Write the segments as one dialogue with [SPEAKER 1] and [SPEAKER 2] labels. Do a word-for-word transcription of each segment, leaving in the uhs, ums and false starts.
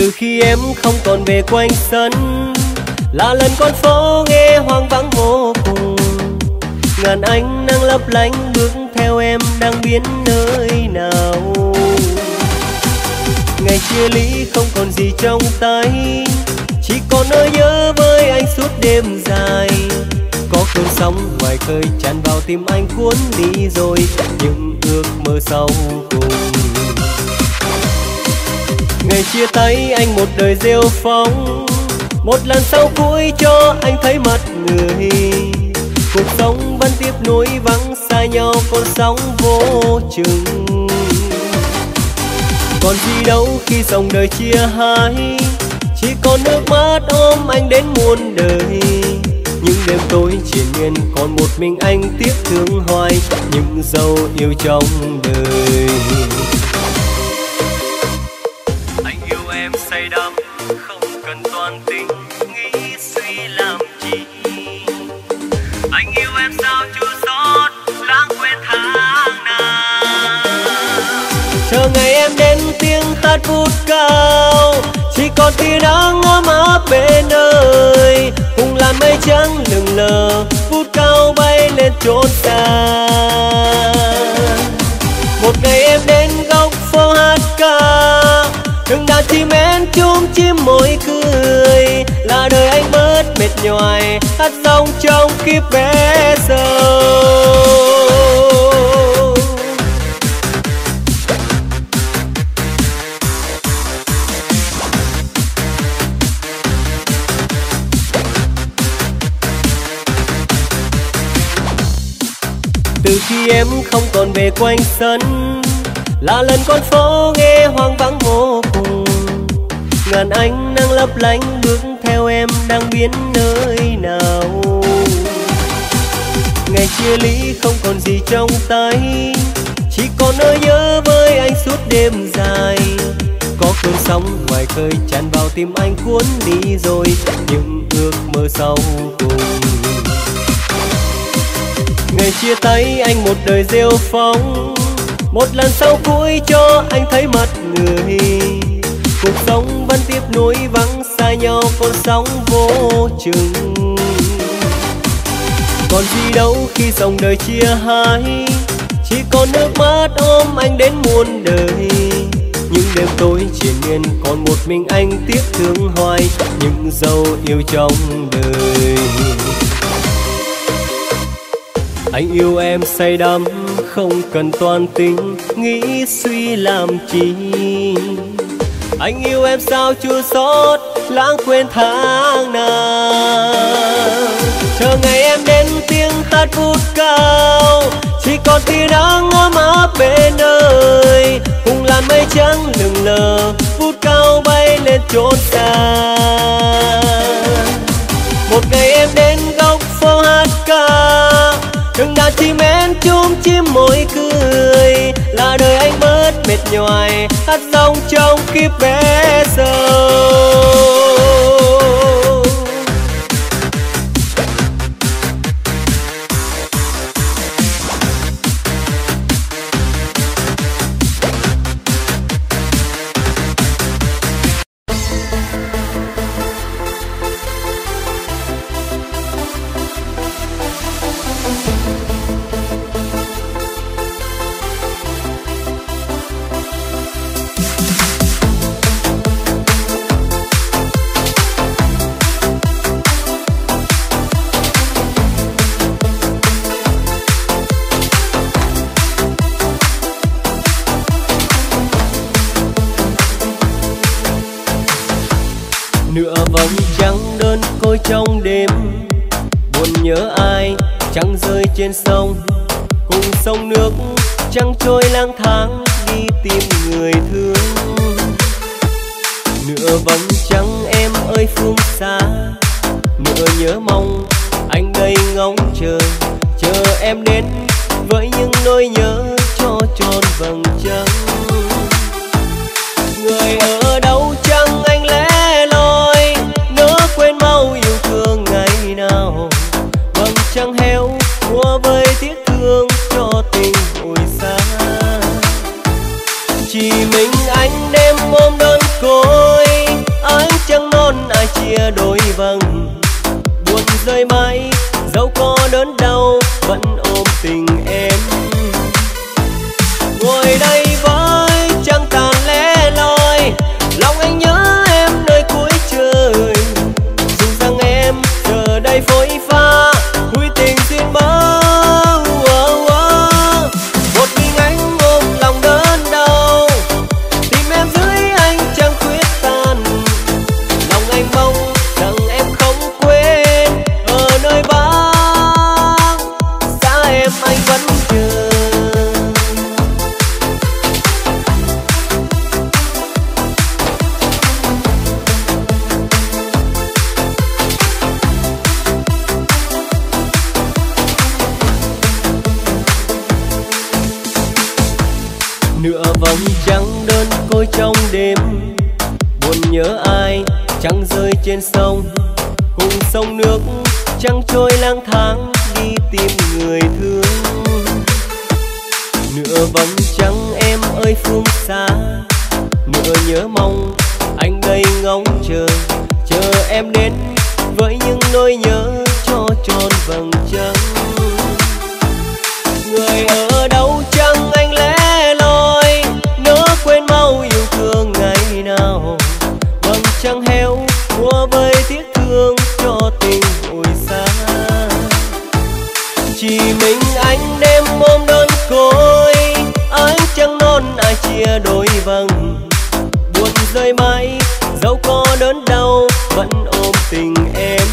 [SPEAKER 1] Từ khi em không còn về quanh sân, là lần con phố nghe hoang vắng vô cùng. Ngàn ánh nắng lấp lánh bước theo em đang biến nơi nào. Ngày chia ly không còn gì trong tay, chỉ còn nỗi nhớ với anh suốt đêm dài. Có cơn sóng ngoài khơi tràn vào tim anh cuốn đi rồi những ước mơ sau cùng. Ngày chia tay anh một đời rêu phong, một lần sau cuối cho anh thấy mặt người. Cuộc sống vẫn tiếp nối vắng xa nhau con sóng vô chừng. Còn gì đâu khi dòng đời chia hai, chỉ còn nước mắt ôm anh đến muôn đời. Những đêm tối triền miên còn một mình anh tiếc thương hoài những dấu yêu trong đời. Anh yêu em say đắm không cần toan tính nghĩ suy làm chi. Anh yêu em sao chưa xót lãng quên tháng nào. Chờ ngày em đến tiếng hát vút cao, chỉ còn tia nắng ấm áp bên nơi. Cùng làn mây trắng lững lờ vút cao bay lên chốn xa. Một ngày em đến góc phố hát ca, từng đàn chim én chúm chim môi cười. Là đời anh bớt mệt nhoài hát rong trong kiếp bé sâu. Từ khi em không còn về quanh sân, là lần con phố nghe hoang vắng vô cùng. Ngàn ánh nắng lấp lánh bước theo em đang biến nơi nào. Ngày chia ly không còn gì trong tay, chỉ còn nỗi nhớ với anh suốt đêm dài. Có cơn sóng ngoài khơi tràn vào tim anh cuốn đi rồi những ước mơ sau cùng. Ngày chia tay anh một đời rêu phong, một lần sau cuối cho anh thấy mặt người. Cuộc sống vẫn tiếp nối vắng xa nhau con sóng vô chừng. Còn gì đâu khi dòng đời chia hai, chỉ còn nước mắt ôm anh đến muôn đời. Những đêm tối triền miên còn một mình anh tiếc thương hoài những dấu yêu trong đời. Anh yêu em say đắm không cần toan tính nghĩ suy làm chi. Anh yêu em sao chưa xót lãng quên tháng nào. Chờ ngày em đến tiếng hát vút cao, chỉ còn tia nắng ấm áp bên nơi. Cùng làn mây trắng lững lờ vút cao bay lên chốn xa. Một ngày em đến góc phố hát ca, từng đàn chim én chúm chim môi cười. Là đời anh bớt mệt nhoài hát rong trong kiếp bé sâu. Nửa vầng trăng đơn côi trong đêm, buồn nhớ ai trăng rơi trên sông. Cùng sông nước trăng trôi lang thang đi tìm người thương. Nửa vầng trăng em ơi phương xa, nửa nhớ mong anh đây ngóng chờ. Chờ em đến với những nỗi nhớ cho tròn vầng trăng. Người ở đâu chăng anh lẻ loi, nỡ quên mau yêu thương ngày nào. Vầng trăng héo mua với tiếc thương cho tình hồi xa. Chỉ mình anh đêm ôm đơn côi, rơi mãi, dẫu có đớn đau vẫn ôm tình em. Ngồi đây với trăng tàn lẻ loi, lòng anh nhớ em nơi cuối trời. Dù rằng em giờ đây phôi pha, vui tình duyên mơ. Một mình anh ôm lòng đớn đau, tìm em dưới anh chẳng khuyết tàn. Lòng anh mong rằng em không quên, ở nơi vắng xa em anh vẫn chờ. Nửa vòng trăng đơn côi trong đêm, buồn nhớ ai trăng rơi trên sông. Cùng sông nước trăng trôi lang thang đi tìm người thương. Nửa vòng trăng em ơi phương xa, nửa nhớ mong anh đây ngóng chờ. Chờ em đến với những nỗi nhớ cho tròn vầng trăng. Người ở đâu chăng anh lẻ loi, nỡ quên mau yêu thương ngày nào. Vầng trăng héo mua vơi tiếc thương cho tình hồi xa. Chỉ mình anh đêm ôm đơn côi, ánh trăng non ai chia đôi vầng. Buồn rơi mãi, dẫu có đớn đau vẫn ôm tình em.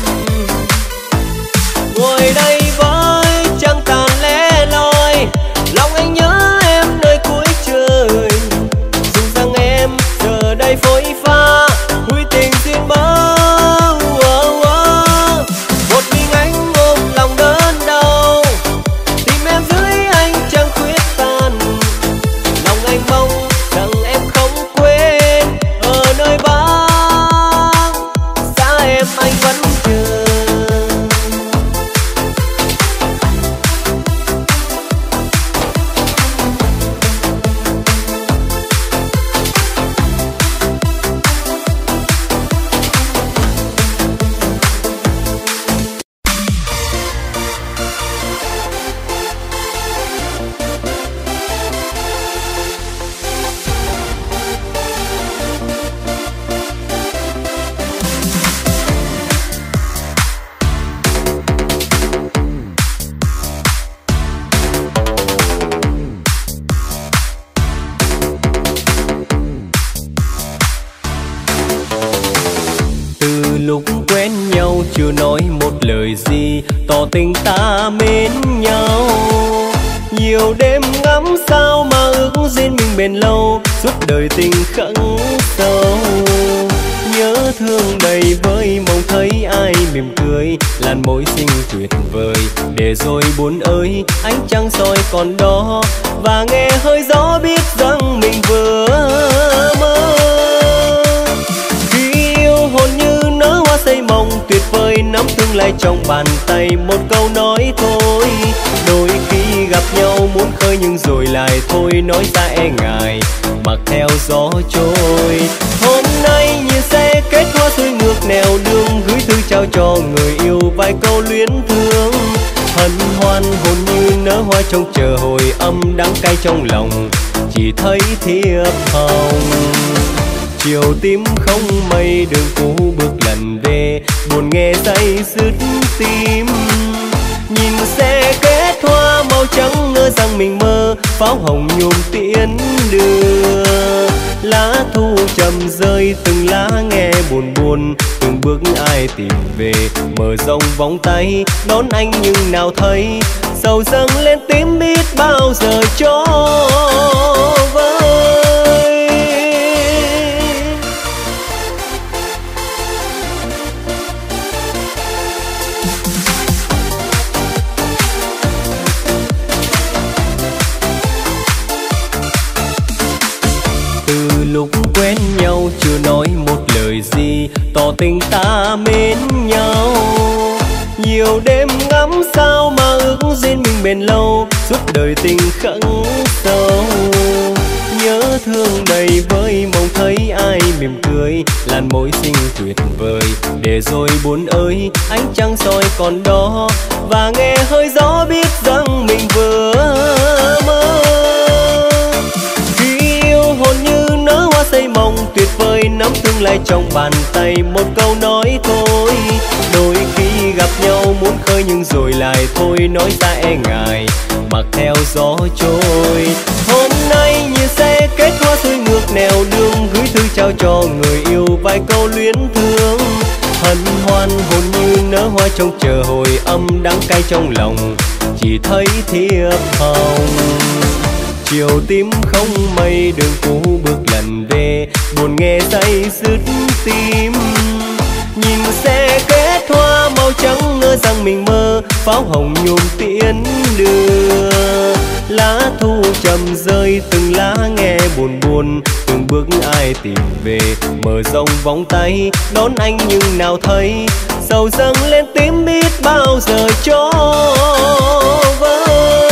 [SPEAKER 1] Ngồi đây với trăng tàn lẻ loi, lòng anh nhớ em nơi cuối trời. Dù rằng em giờ đây phôi pha, vui tình duyên mơ. Một mình anh ôm lòng đớn đau, tìm em dưới anh chẳng khuyết tàn. Lòng anh mong rằng em không quên, ở nơi vắng xa em anh vẫn chờ. Lúc quen nhau chưa nói một lời gì, tỏ tình ta mến nhau. Nhiều đêm ngắm sao mà ước duyên mình bền lâu, suốt đời tình khắc sâu. Nhớ thương đầy vơi mong thấy ai mỉm cười, làn môi xinh tuyệt vời. Để rồi buồn ơi ánh trăng soi còn đó, và nghe hơi gió biết rằng mình vừa mơ. Khi yêu hồn như nở hoa xây mộng tuyệt vời, nắm tương lai trong bàn tay một câu nói thôi. Đôi khi gặp nhau muốn khơi nhưng rồi lại thôi, nói ra e ngại mặc theo gió trôi. Hôm nay nhìn xe kết hoa xuôi ngược nẻo đường, gửi thư trao cho người yêu vài câu luyến thương. Hân hoan hồn như nở hoa trong chờ hồi âm, đắng cay trong lòng chỉ thấy thiệp hồng. Chiều tím không mây đường cũ bước lần về, buồn nghe say dứt tim. Nhìn xe kết hoa màu trắng ngỡ rằng mình mơ, pháo hồng nhuộm tiễn đưa. Lá thu trầm rơi từng lá nghe buồn buồn, từng bước ai tìm về. Mở rộng vòng tay đón anh nhưng nào thấy, sầu dâng lên tím biết bao giờ cho vơi. Lúc quen nhau chưa nói một lời gì, tỏ tình ta mến nhau. Nhiều đêm ngắm sao mà ước duyên mình bền lâu, suốt đời tình khắc sâu. nhớ thương đầy vơi, mong thấy ai mỉm cười, làn môi xinh tuyệt vời. Để rồi buồn ơi, ánh trăng soi còn đó, và nghe hơi gió biết rằng mình vừa mơ. Khi yêu hồn như nở hoa xây mộng tuyệt vời, nắm tương lai trong bàn tay, một câu nói thôi. Đôi khi gặp nhau muốn khơi nhưng rồi lại thôi, nói ra e ngại mặc theo gió trôi. Hôm nay như xe kết hoa xuôi ngược nẻo đường, gửi thư trao cho người yêu vài câu luyến thương. Hân hoan hồn như nở hoa trông chờ hồi âm, đắng cay trong lòng chỉ thấy thiệp hồng. Chiều tím không mây, đường cũ bước lần về, buồn nghe say dứt tim. Nhìn xe kết hoa màu trắng, ngỡ rằng mình mơ, pháo hồng nhuộm tiễn đưa. Lá thu trầm rơi từng lá nghe buồn buồn, từng bước ai tìm về, mở rộng vòng tay đón anh nhưng nào thấy sầu dâng lên tím biết bao giờ cho vơi.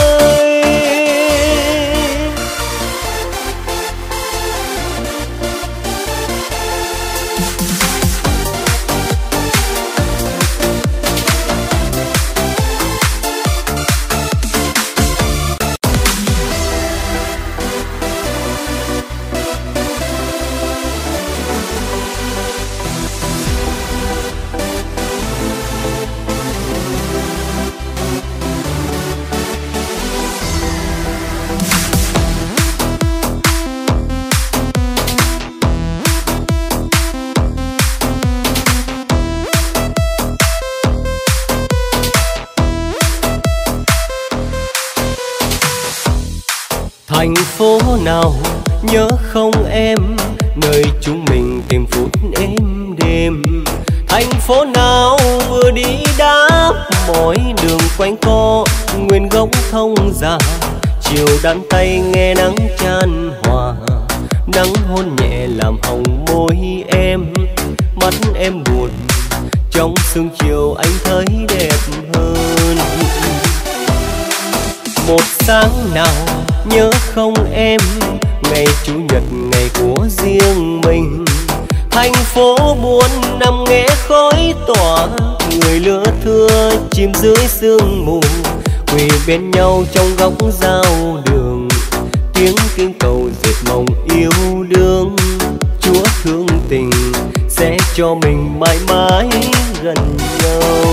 [SPEAKER 1] Thành phố nào nhớ không em, nơi chúng mình tìm phút êm đêm. Thành phố nào vừa đi đáp mỗi đường quanh co, nguyên gốc thông già. Chiều đan tay nghe nắng chan hòa, nắng hôn nhẹ làm hồng môi em. Mắt em buồn trong sương chiều anh thấy đẹp hơn. Một sáng nào nhớ không em, ngày chủ nhật ngày của riêng mình. Thành phố buồn nằm nghe khói tỏa, người lứa thưa chìm dưới sương mù, quỳ bên nhau trong góc giao đường. Tiếng kinh cầu dệt mộng yêu đương, Chúa thương tình sẽ cho mình mãi mãi gần nhau.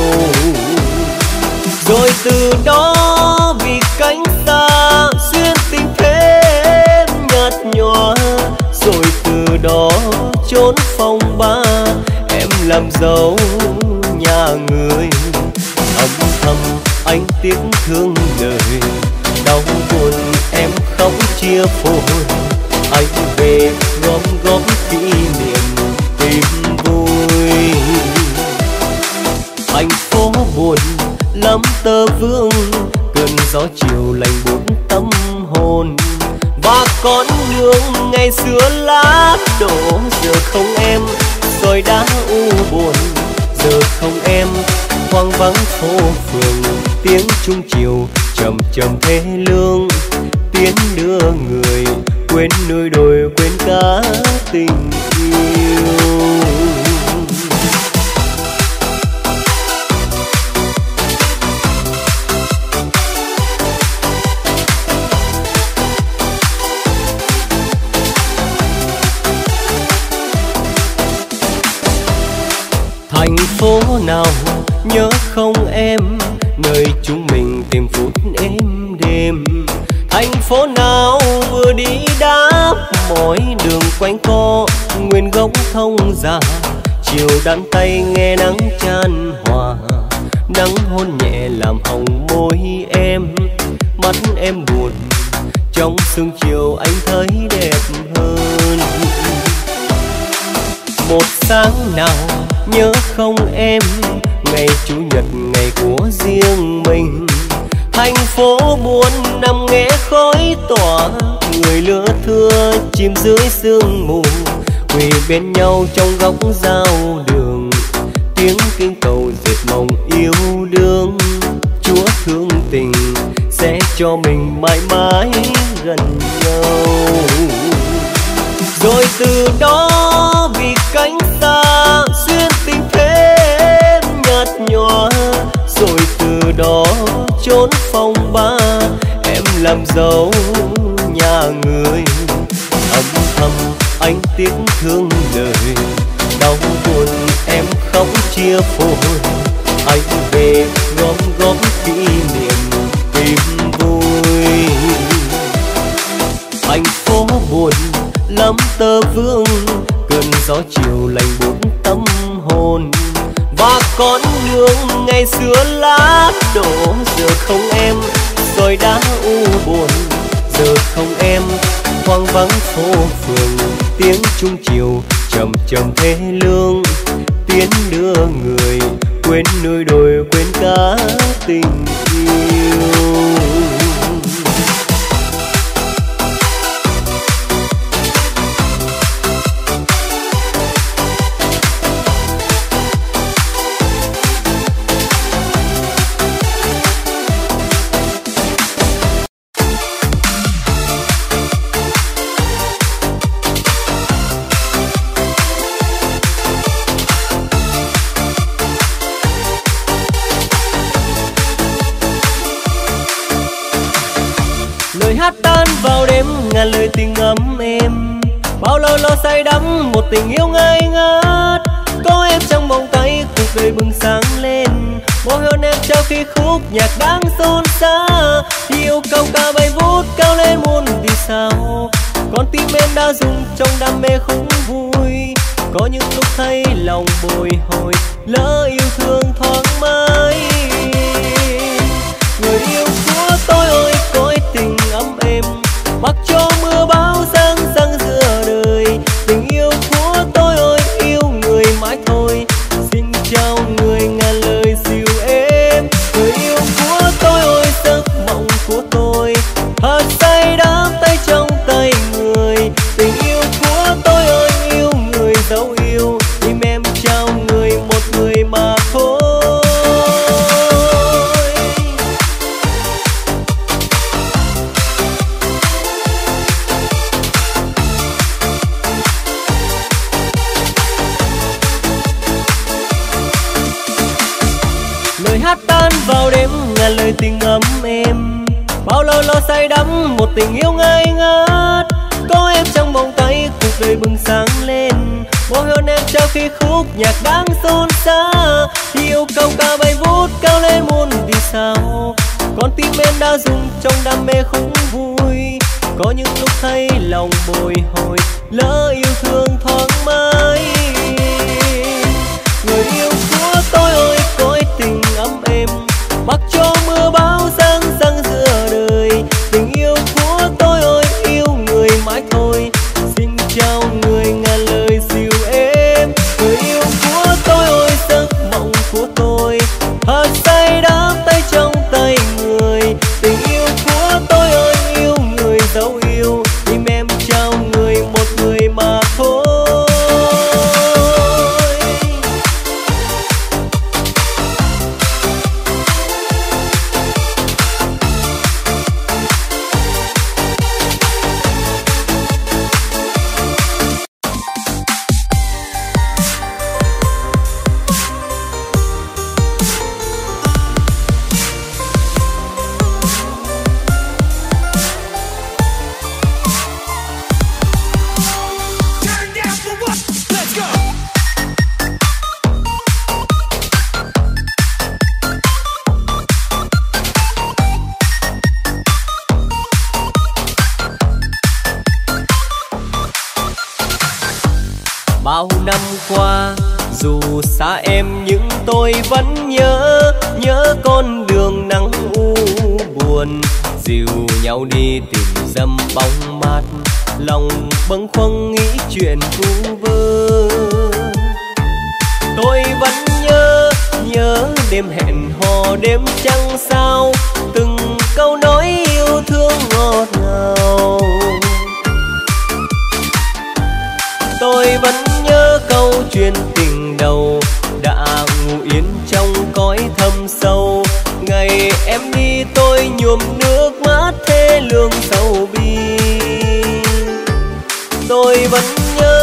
[SPEAKER 1] Rồi từ đó vì cánh xa xuyên tình thêm nhạt nhòa, rồi từ đó trốn phòng ba em làm dâu nhà người. Âm thầm anh tiếc thương đời, đau buồn em khóc chia phôi. Anh về gom góp kỷ niệm tìm vui. Thành phố buồn lắm tơ vương, cơn gió chiều lạnh buốt tâm hồn. Và con đường ngày xưa lá đổ, giờ không em rồi đã u buồn. Giờ không em hoang vắng phố phường, tiếng trung chiều trầm trầm thê lương. Tiến đưa người quên núi đồi quên cả tình yêu. Thành phố nào nhớ không em, nơi chúng mình tìm phút êm đêm. Thành phố nào vừa đi đáp mỗi đường quanh co, nguyên gốc thông già. Chiều đan tay nghe nắng chan hòa, nắng hôn nhẹ làm hồng môi em. Mắt em buồn trong sương chiều anh thấy đẹp hơn. Một sáng nào nhớ không em, ngày chủ nhật ngày của riêng mình. Thành phố buồn nằm nghe khói tỏa, người lứa thưa chìm dưới sương mù, quỳ bên nhau trong góc giao đường. Tiếng kinh cầu dệt mộng yêu đương, Chúa thương tình sẽ cho mình mãi mãi gần nhau. từ đó vì cánh xa duyên tình thêm nhạt nhòa, rồi từ đó trốn phòng ba em làm dâu nhà người. Âm thầm anh tiếc thương lời, đau buồn em khóc chia phôi. Anh về gom góp kỷ niệm tìm vui. Anh phố buồn lắm tơ vương, cơn gió chiều lạnh buốt tâm hồn. Và con đường ngày xưa lá đổ, giờ không em rồi đã u buồn. Giờ không em hoang vắng phố phường, tiếng trung chiều chậm chậm thế lương. Tiến đưa người quên núi đồi, quên cả tình yêu. Hát tan vào đêm ngàn lời tình ấm êm, bao lâu lo say đắm một tình yêu ngây ngất. Có em trong vòng tay cuộc đời bừng sáng lên, môi hôn em trao khi khúc nhạc đang xôn xa. Yêu câu ca bay vút cao lên muôn vì sao, con tim em đã rung trong đam mê không vui. Có những lúc thấy lòng bồi hồi, lỡ yêu thương thoáng mãi. Người yêu của tôi ơi cõi tình ấm êm, mặc cho mưa bão giăng giăng giữa đời. Tình yêu của tôi ơi yêu người mãi thôi, xin chào người ngàn lời dịu êm. Người yêu của tôi ơi giấc mộng của tôi, thật say đắm tay trong tay người. Tình yêu của tôi ơi yêu người dấu yêu, tim em trao người một người mà thôi. Lời hát tan vào đêm ngàn lời tình ấm êm, bao lâu lo say đắm một tình yêu ngây ngất. Có em trong vòng tay cuộc đời bừng sáng lên, môi hôn em trao khi khúc nhạc đang xôn xa. Yêu câu ca bay vút cao lên muôn vì sao, con tim em đã rung trong đam mê không vui. Có những lúc thấy lòng bồi hồi, lỡ yêu thương thoáng mãi. Người yêu của tôi ơi cõi tình ấm êm, mặc cho mưa bão giăng giăng giữa đời. Tình yêu của tôi ơi yêu người mãi thôi, xin chào người ngàn lời dịu êm. Người yêu của tôi ơi giấc mộng của tôi, thật say đắm tay trong tay người. Tình yêu của tôi ơi yêu người dấu yêu, tim em trao người một người mà thôi. Bao năm qua dù xa em nhưng tôi vẫn nhớ, nhớ con đường nắng u buồn. Dìu nhau đi tìm dâm bóng mát, lòng bâng khuâng nghĩ chuyện vu vơ. Tôi vẫn nhớ, nhớ đêm hẹn hò đêm trăng sao, từng câu nói yêu thương ngọt ngào. Tôi vẫn nhớ câu chuyện tình đầu đã ngủ yên trong cõi thâm sâu. Ngày em đi tôi nhuộm nước mắt thê lương sầu bi. Tôi vẫn nhớ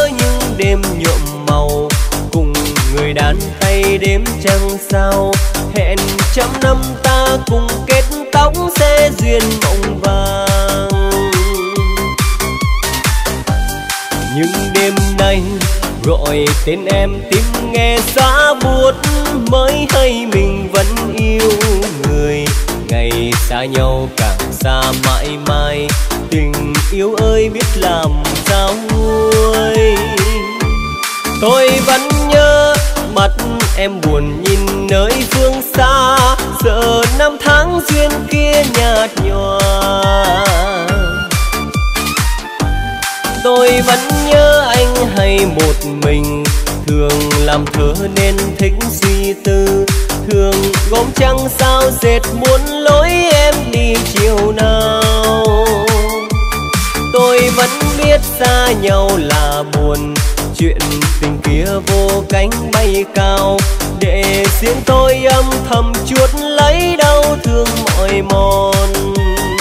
[SPEAKER 1] đêm nhuộm màu, cùng người đàn tay đếm trăng sao. Hẹn trăm năm ta cùng kết tóc sẽ duyên mộng vàng. Nhưng đêm nay gọi tên em tim nghe giá buốt, mới hay mình vẫn yêu người. Ngày xa nhau càng xa mãi mãi, tình yêu ơi biết làm sao nguôi. Tôi vẫn nhớ mặt em buồn nhìn nơi phương xa, sợ năm tháng duyên kia nhạt nhòa. Tôi vẫn nhớ anh hay một mình, thường làm thơ nên thích suy tư. Thường gom trăng sao dệt muốn lối em đi chiều nào. Tôi vẫn biết xa nhau là buồn, chuyện tình kia vô cánh bay cao. Để riêng tôi âm thầm chuốt lấy đau thương mỏi mòn.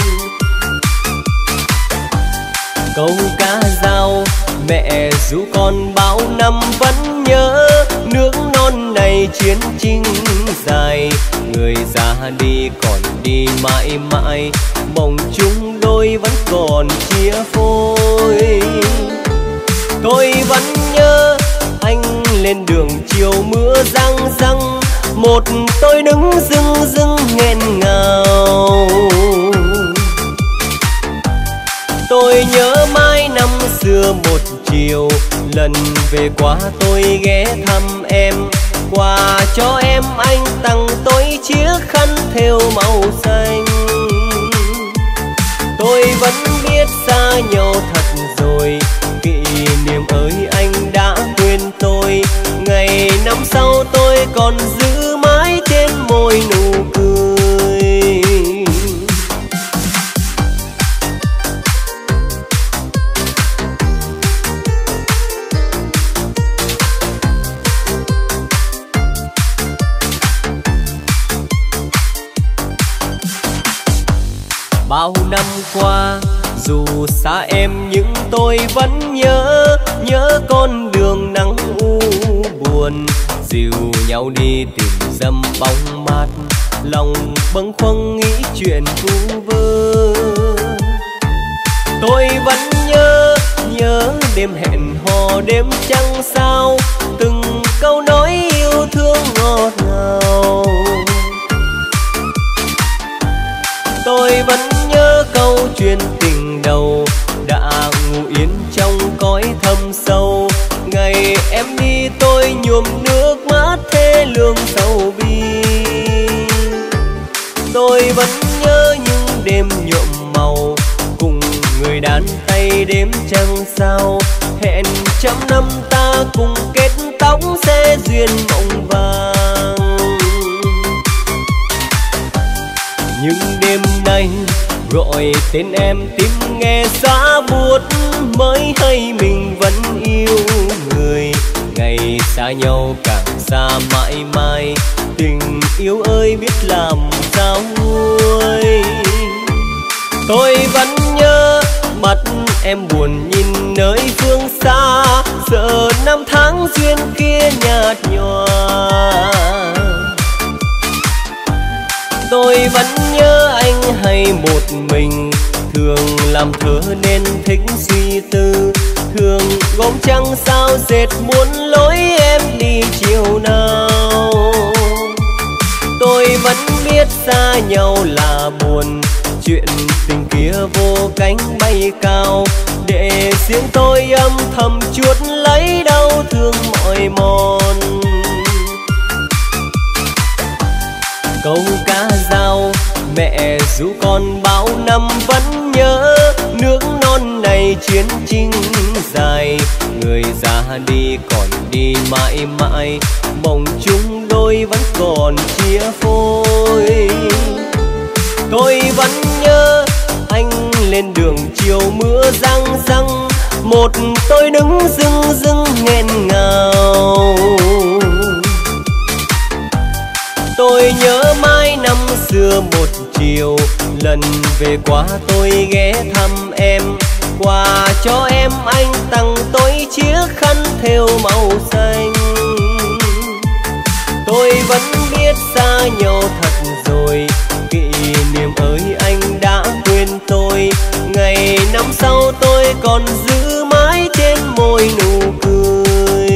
[SPEAKER 1] Câu ca dao mẹ ru con bao năm vẫn nhớ, nước non này chiến tranh dài. Người già đi còn đi mãi mãi, mộng chung đôi vẫn còn chia phôi. Tôi vẫn nhớ anh lên đường chiều mưa răng răng, một tôi đứng dưng dưng nghẹn ngào. Tôi nhớ mãi năm xưa một chiều, lần về qua tôi ghé thăm em. Quà cho em anh tặng tôi chiếc khăn thêu màu xanh. Tôi vẫn biết xa nhau thật rồi, kỷ niệm ơi anh đã quên tôi. Ngày năm sau tôi còn giữ mãi trên môi nụ cười. Bao năm qua dù xa em nhưng tôi vẫn nhớ, nhớ con đường nắng u buồn. Dìu nhau đi tìm dâm bóng mát, lòng bâng khuâng nghĩ chuyện vu vơ. Tôi vẫn nhớ, nhớ đêm hẹn hò đêm trăng sao, từng câu nói yêu thương ngọt ngào. Tôi vẫn nhớ câu chuyện tình đầu đã ngủ yên trong cõi thâm sâu. Ngày em đi tôi nhuộm nước mắt thê lương sầu bi. Tôi vẫn nhớ những đêm nhuộm màu, cùng người đàn tay đếm trăng sao. Hẹn trăm năm ta cùng kết tóc sẽ duyên mộng vàng. Nhưng đêm nay gọi tên em tim nghe giá buốt, mới hay mình vẫn yêu người. Ngày xa nhau càng xa mãi mãi, tình yêu ơi biết làm sao nguôi. Tôi vẫn nhớ mặt em buồn nhìn nơi phương xa, sợ năm tháng duyên kia nhạt nhòa. Tôi vẫn nhớ anh hay một mình, thường làm thơ nên thích suy tư. Thường gom trăng sao dệt muốn lối em đi chiều nào. Tôi vẫn biết xa nhau là buồn, chuyện tình kia vô cánh bay cao. Để riêng tôi âm thầm chuốt lấy đau thương mỏi mòn. Câu ca dao mẹ ru con bao năm vẫn nhớ, nước non này chiến tranh dài. Người già đi còn đi mãi mãi, mộng chung đôi vẫn còn chia phôi. Tôi vẫn nhớ anh lên đường chiều mưa răng răng, một tôi đứng dưng dưng nghẹn ngào. Tôi nhớ mãi năm xưa một chiều, lần về qua tôi ghé thăm em. Quà cho em anh tặng tôi chiếc khăn thêu màu xanh. Tôi vẫn biết xa nhau thật rồi, kỷ niệm ơi anh đã quên tôi. Ngày năm sau tôi còn giữ mãi trên môi nụ cười.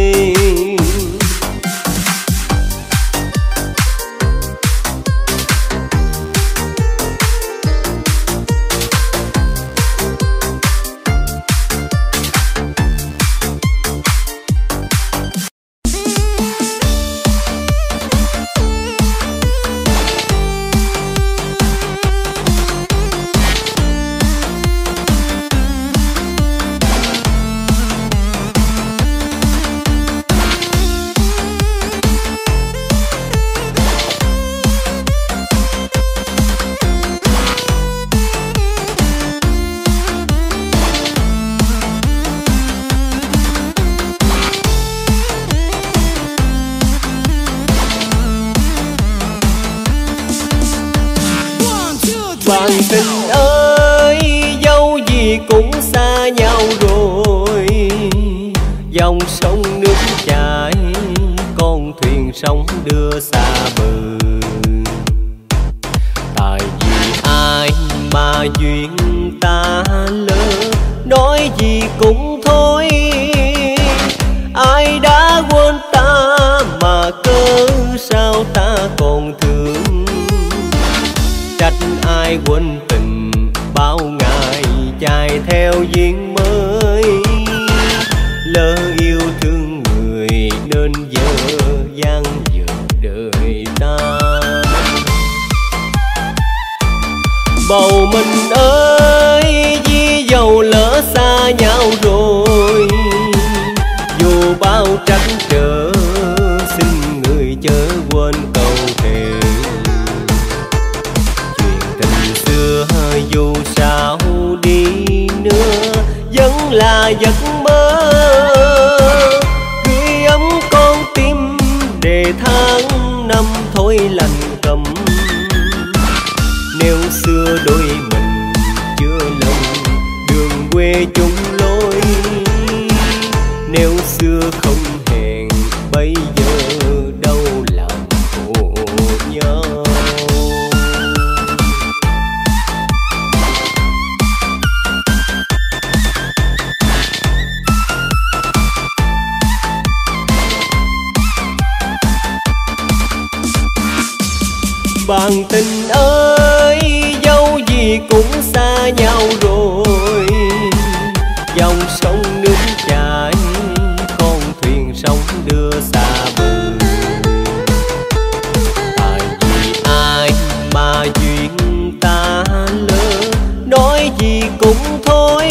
[SPEAKER 1] Bạn tình ơi, dẫu gì cũng xa nhau rồi. Dòng sông nước chảy, con thuyền sóng đưa xa bờ. Tại vì ai mà duyên ta lỡ, nói gì cũng thôi. Ai đã quên ta mà cớ sao ta còn thương. Trách ai quên tình bao ngày chạy theo duyên mới. Lỡ yêu thương người nên giờ dang dở đời ta. Bầu mình ơi, vì dầu lỡ xa nhau rồi. Dù bao trắc trở, xin người chớ quên câu thề. Dù sao đi nữa vẫn là giấc mơ. Gửi ấm con tim để tháng năm thôi lành cầm. Nếu xưa đôi mình chưa lòng, đường quê chung lối. Nếu xưa không hẹn, bây giờ đâu làm khổ nhau. Bạn tình ơi, dẫu gì cũng xa nhau rồi. Dòng sông nước chảy, con thuyền sóng đưa xa bờ. Tại vì ai mà duyên ta lỡ, nói gì cũng thôi.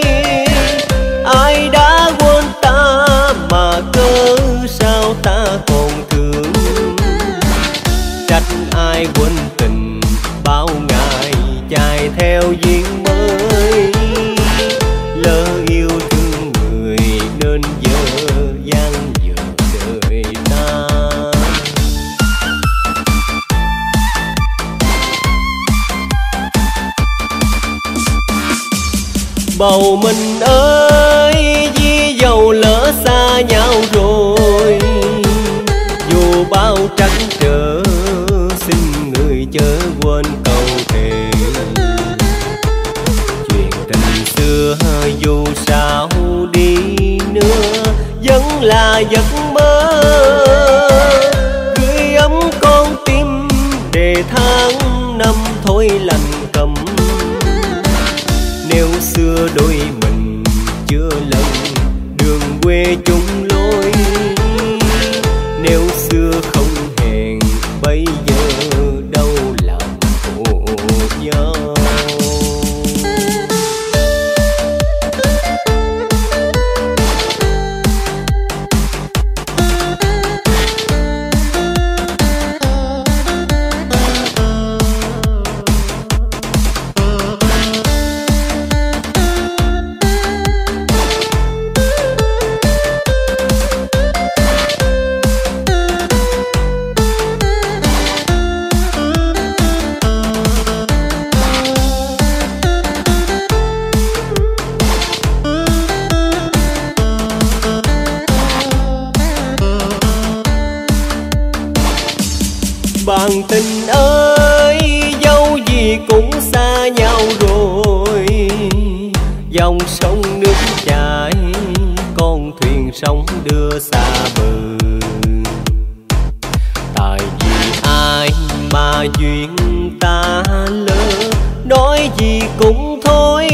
[SPEAKER 1] Ai đã quên ta mà cớ sao ta còn thương. Trách ai quên tình bao ngày chạy theo duyên mới. Lỡ yêu thương người nên giờ dang dở đời ta. Bầu mình ơi, vì dầu lỡ xa nhau rồi. Dù bao trắc trở, xin người chớ quên câu thề. Chuyện tình xưa dù sao đi nữa vẫn là giấc mơ. Gửi ấm con tim để tháng năm thôi lành cầm. Nếu xưa đôi mình chưa lần, đường quê chung lối. Nếu xưa không hẹn, bây giờ đâu làm khổ nhau. ơi, dẫu gì cũng xa nhau rồi. Dòng sông nước chảy, con thuyền sóng đưa xa bờ. Tại vì ai mà duyên ta lỡ, nói gì cũng thôi.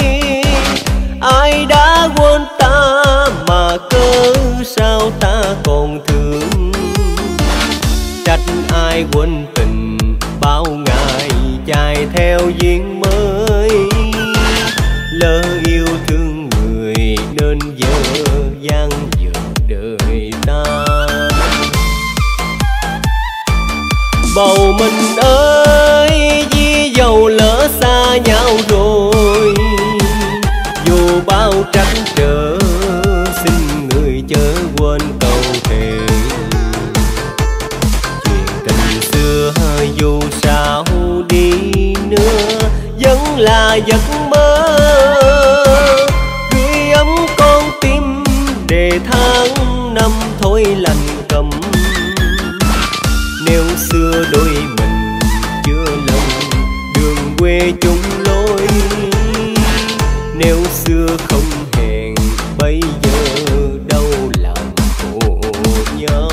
[SPEAKER 1] Ai đã quên ta mà cớ sao ta còn thương. Trách ai quên tình bao ngày dài theo duyên mới. Lỡ yêu thương người nên giờ dang dở đời ta. Bầu mình ơi, vì dầu lỡ xa nhau rồi. Dù bao trắc trở, xin người chớ quên câu thề. Chuyện tình xưa dù sao đi nữa vẫn là giấc mơ. Gửi ấm con tim để tháng năm thôi lành cầm. Nếu xưa đôi mình chưa lòng, đường quê chung lối. Nếu xưa không hẹn, bây giờ đâu làm khổ nhau.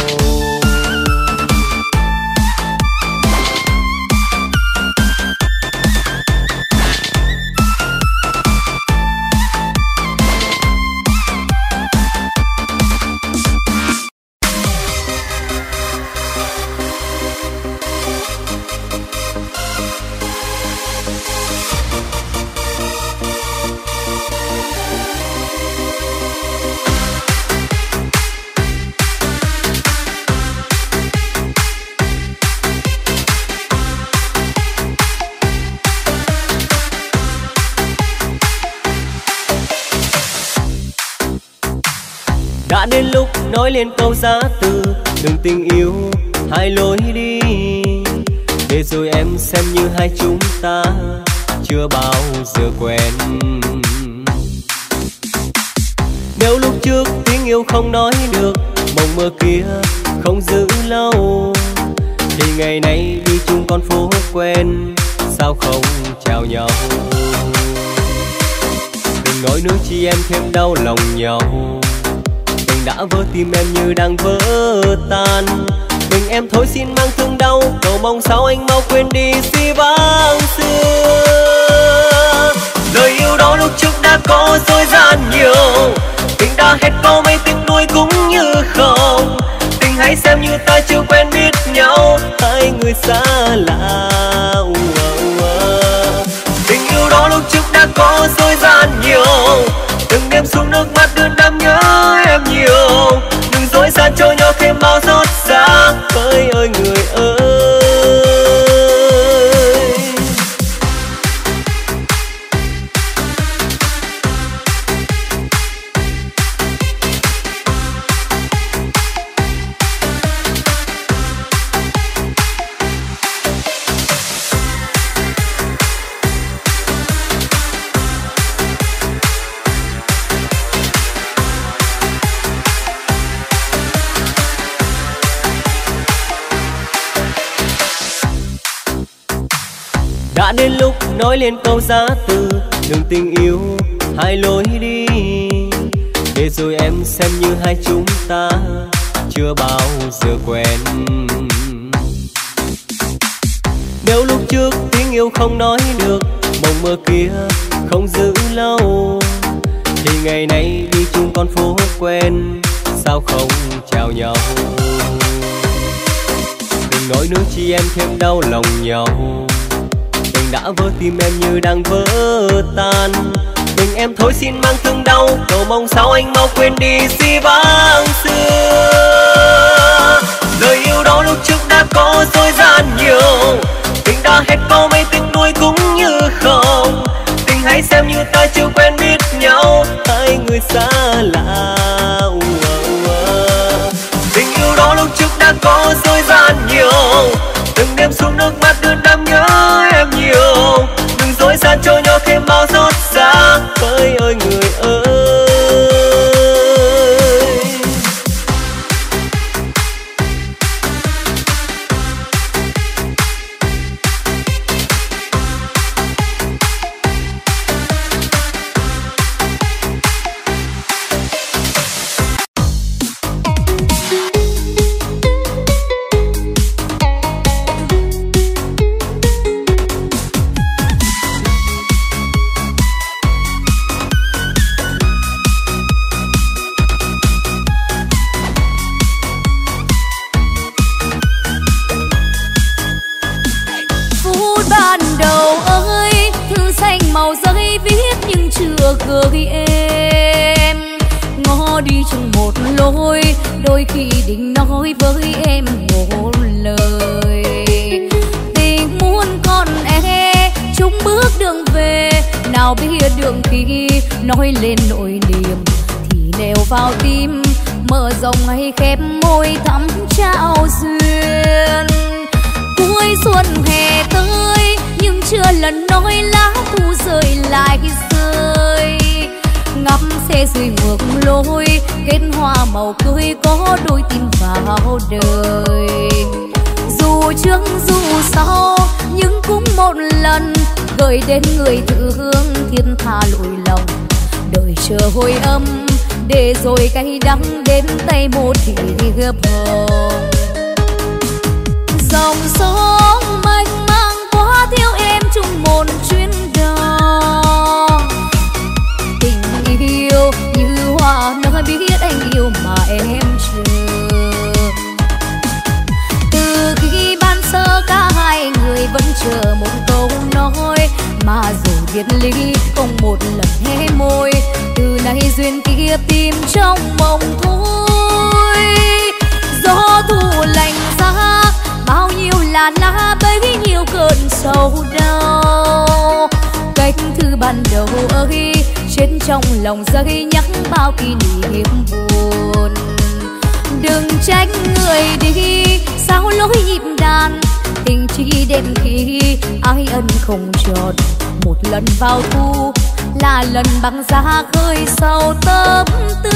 [SPEAKER 1] Đã đến lúc nói lên câu giá từ, đừng tình yêu hai lối đi. Để rồi em xem như hai chúng ta chưa bao giờ quen. Nếu lúc trước tiếng yêu không nói được, mộng mơ kia không giữ lâu, thì ngày nay đi chung con phố quen, sao không chào nhau. Đừng nói nữa chi em thêm đau lòng nhau. Đã vỡ tim em như đang vỡ tan. Mình em thôi xin mang thương đau, cầu mong sao anh mau quên đi si vãng xưa. Lời yêu đó lúc trước đã có dối gian nhiều, tình đã hết có mấy tiếng nuối cũng như không. Tình hãy xem như ta chưa quen biết nhau, hai người xa lạ. Tình yêu đó lúc trước đã có dối gian nhiều, từng đêm xuống nước mắt đưa đam nhớ em nhiều. Đừng dối gian cho nhau thêm bao xót xa, ơi ơi người ơi. Đã đến lúc nói lên câu giá từ, đừng tình yêu hai lối đi. Để rồi em xem như hai chúng ta chưa bao giờ quen. Nếu lúc trước tiếng yêu không nói được, mộng mơ kia không giữ lâu, thì ngày nay đi chung con phố quen, sao không chào nhau. Đừng nói nữa chi em thêm đau lòng nhau. Tình đã vỡ tim em như đang vỡ tan. Mình em thôi xin mang thương đau, cầu mong sao anh mau quên đi si vãng xưa. Lời yêu đó lúc trước đã có dối gian nhiều, tình đã hết có mấy tiếng nuối cũng như không. Tình hãy xem như ta chưa quen biết nhau, hai người xa lạ. Tình yêu đó lúc trước đã có dối gian nhiều, từng đêm xuống nước mắt đưa đam nhớ em nhiều. Đừng dối gian cho nhau thêm bao xót xa, ơi ơi người ơi.
[SPEAKER 2] ban đầu ơi, thư xanh màu giấy viết nhưng chưa gửi em. Ngó đi chung một lối, đôi khi định nói với em một lời. Tình muốn con e chung bước đường về, nào biết đường khi nói lên nỗi niềm thì nêu vào tim, mở rộng hay khép môi thắm trao duyên. Cuối xuân hè tới nhưng chưa lần nói lá thu rơi lại rơi. Ngắm xe rơi ngược lối, kết hoa màu cưới có đôi tin vào đời. Dù trước dù sau nhưng cũng một lần gửi đến người thương thiên tha lỗi lòng. Đời chờ hồi âm để rồi cay đắng đến tay một thì gấp hồng. Dòng sông mênh mang quá thiếu em chung một chuyến đò. Tình yêu như hoa nở biết anh yêu mà em chờ. Từ khi ban sơ cả hai người vẫn chờ một câu nói, mà dù biệt ly không một lần hé môi. Từ nay duyên kia tìm trong mộng thôi. Gió thu lạnh giá bao nhiêu là lá bấy nhiêu cơn sầu đau. Cách thư ban đầu ơi, trên trong lòng giấy nhắc bao kỷ niệm buồn. Đừng trách người đi sao lối nhịp đàn, tình chỉ đến khi ai ân không tròn. Một lần vào thu là lần băng giá khơi sâu tâm tư.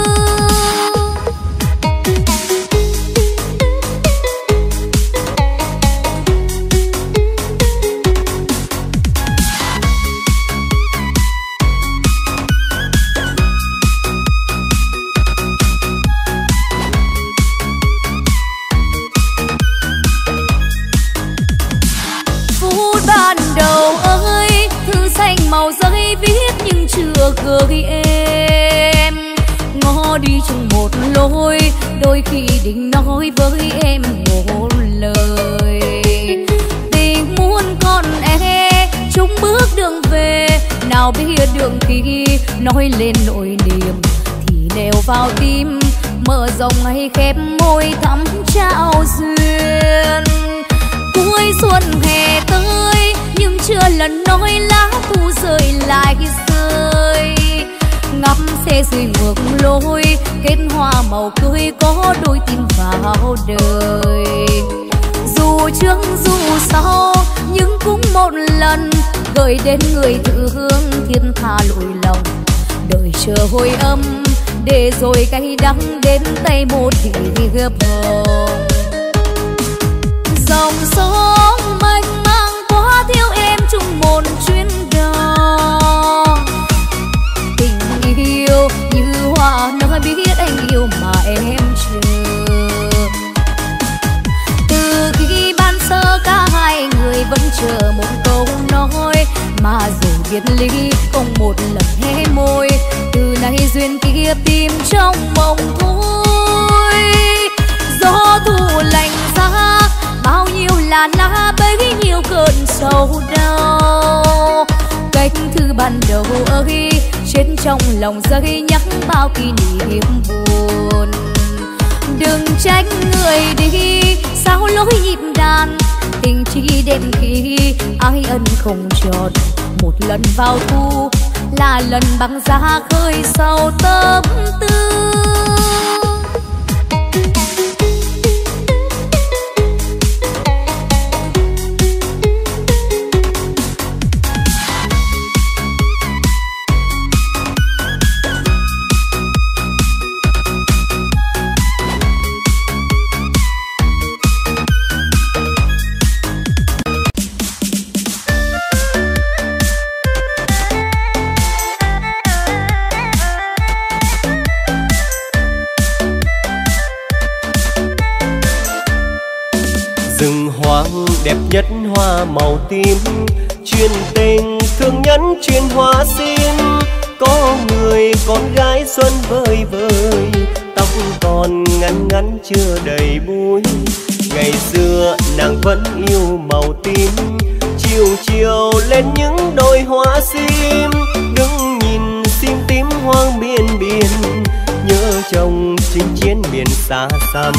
[SPEAKER 2] Màu giấy viết nhưng chưa gửi em. Ngó đi chung một lối, đôi khi định nói với em một lời. Tình muốn con e chung bước đường về, nào biết đường khi nói lên nỗi niềm thì nêu vào tim, mở rộng hay khép môi thắm trao duyên. Cuối xuân hè tới nhưng chưa lần nói lá thu rơi lại rơi. Ngắm xe rơi ngược lối, kết hoa màu cưới có đôi tin vào đời. Dù trước dù sau nhưng cũng một lần gửi đến người thương thiên tha lỗi lòng. Đời chờ hồi âm để rồi cay đắng đến tay một thì gấp hồng. Dòng sông mênh mang quá thiếu em chung một chuyến đò. Tình yêu như hoa nở biết anh yêu mà em chờ. Từ khi ban sơ cả hai người vẫn chờ một câu nói, mà dù biệt ly không một lần hé môi. Từ nay duyên kia tìm trong mộng thôi. Gió thu lạnh giá bao nhiêu là lá bấy nhiêu cơn sầu đau. Cách thư ban đầu ơi, trên trong lòng giấy nhắc bao kỷ niệm buồn. Đừng trách người đi sao lối nhịp đàn, tình chỉ đến khi ai ân không tròn. Một lần vào thu là lần băng giá khơi sâu tâm tư.
[SPEAKER 1] Rừng hoang đẹp nhất hoa màu tím, chuyên tình thương nhẫn chuyên hoa xin. Có người con gái xuân vơi vơi, tóc còn ngắn ngắn chưa đầy búi. Ngày xưa nàng vẫn yêu màu tím, chiều lên những đôi hoa sim. Đừng nhìn sim tím hoang biên biên, nhớ chồng chinh chiến miền xa xăm.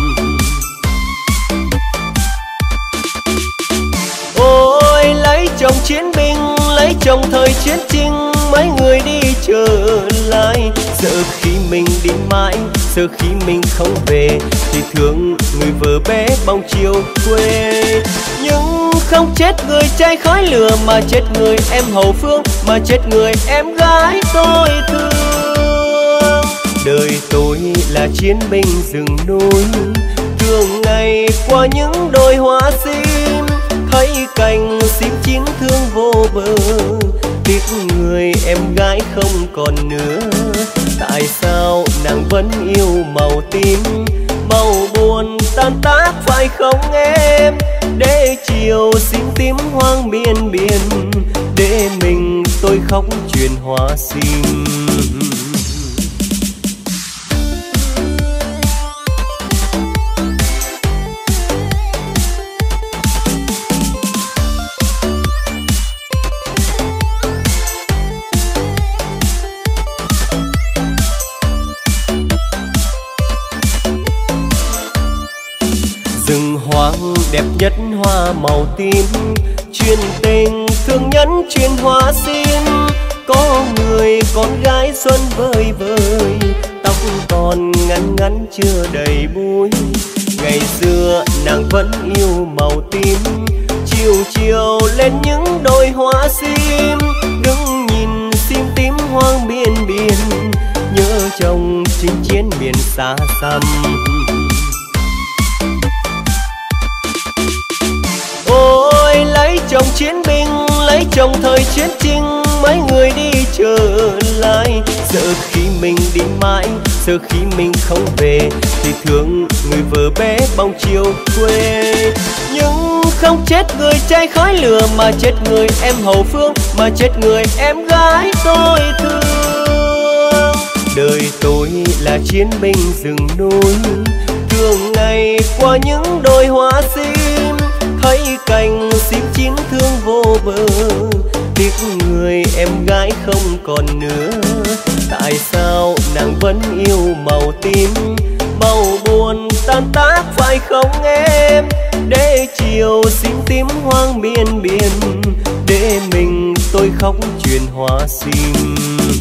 [SPEAKER 1] Ôi lấy chồng chiến binh, lấy chồng thời chiến tranh, mấy người đi trở lại. Sợ khi mình đi mãi, sợ khi mình không về, thì thương người vợ bé bóng chiều quê. Nhưng không chết người trai khói lửa, mà chết người em hậu phương, mà chết người em gái tôi thương. Đời tôi là chiến binh rừng núi, thường ngày qua những đôi hoa sim. Thấy cành sim chín thương vô bờ, tiếc người em gái không còn nữa. Tại sao nàng vẫn yêu màu tím, màu buồn tan tác phải không em? Để chiều sim tím hoang biên biên, để mình tôi khóc chuyện hoa sim. Hoang đẹp nhất hoa màu tím, truyền tình thương nhẫn truyền hoa sim. Có người con gái xuân vơi vơi, tóc còn ngắn ngắn chưa đầy búi. Ngày xưa nàng vẫn yêu màu tím, chiều chiều lên những đôi hoa sim. Đừng nhìn sim tím hoang biên biên, nhớ chồng chinh chiến miền xa xăm. Ôi lấy chồng chiến binh, lấy chồng thời chiến tranh, mấy người đi trở lại. Sợ khi mình đi mãi, sợ khi mình không về, thì thương người vợ bé bóng chiều quê. Nhưng không chết người trai khói lửa, mà chết người em hậu phương, mà chết người em gái tôi thương. Đời tôi là chiến binh rừng núi, thường ngày qua những đôi hoa sim. Thấy cành sim chín thương vô bờ, tiếc người em gái không còn nữa. Tại sao nàng vẫn yêu màu tím, màu buồn tan tác phải không em? Để chiều sim tím hoang biên biên, để mình tôi khóc chuyện hoa sim.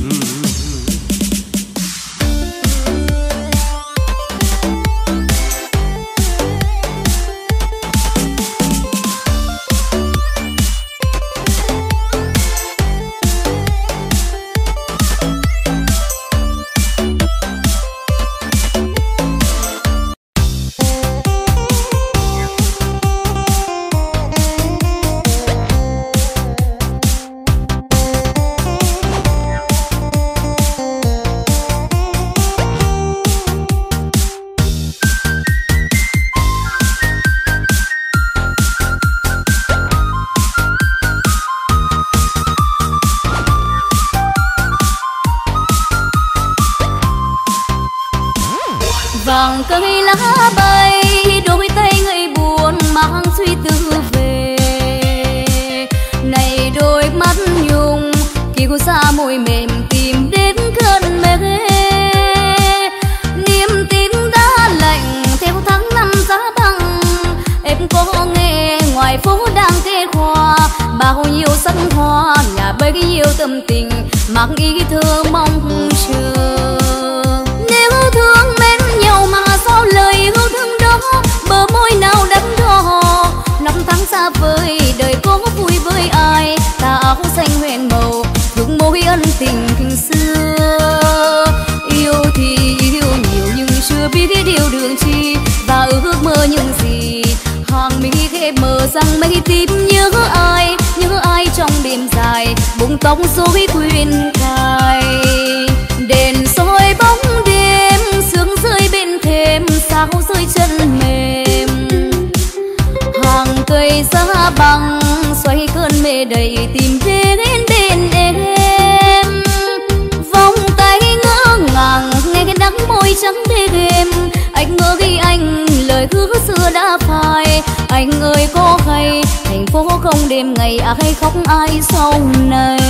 [SPEAKER 2] Vàng cây lá bay, đôi tay người buồn mang suy tư về. Này đôi mắt nhung, kiêu xa môi mềm tìm đến cơn mê. Niềm tin đã lạnh theo tháng năm giá băng. Em có nghe ngoài phố đang kê khoa, bao nhiêu sắc hoa là bấy nhiêu tâm tình mang ý thơ mong chờ. Nếu thương mến nhau mà sao lời yêu thương đó, bờ môi nào đắn đo. Năm tháng xa vời đời có vui với ai, tà áo xanh huyền màu thương mối ân tình tình xưa. Yêu thì yêu nhiều nhưng chưa biết điều đường chi, và ước mơ những gì hàng mi ghé mờ rằng mây tím. Nhớ ai, nhớ ai trong đêm dài, bụng tóc rối khuyên cài. Đèn soi bóng đêm, sương rơi bên thềm, sao rơi chân mềm. Hàng cây giá băng xoay cơn mê đầy tìm về đến bên em. Vòng tay ngỡ ngàng nghe cái nắng môi trắng đêm. Anh ngỡ khi anh lời hứa xưa đã phai. Anh ơi có hay thành phố không để đêm ngày ai khóc ai sau này.